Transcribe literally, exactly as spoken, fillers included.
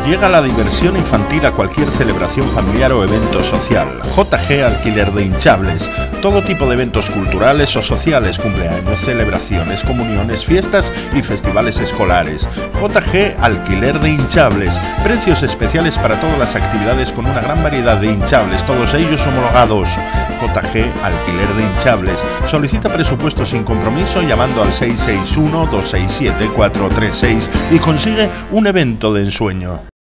Llega la diversión infantil a cualquier celebración familiar o evento social. J G Alquiler de Hinchables. Todo tipo de eventos culturales o sociales, cumpleaños, celebraciones, comuniones, fiestas y festivales escolares. J G Alquiler de Hinchables. Precios especiales para todas las actividades con una gran variedad de hinchables, todos ellos homologados. J G Alquiler de Hinchables. Solicita presupuesto sin compromiso llamando al seis seis uno, dos seis siete, cuatro tres seis y consigue un evento de ensueño.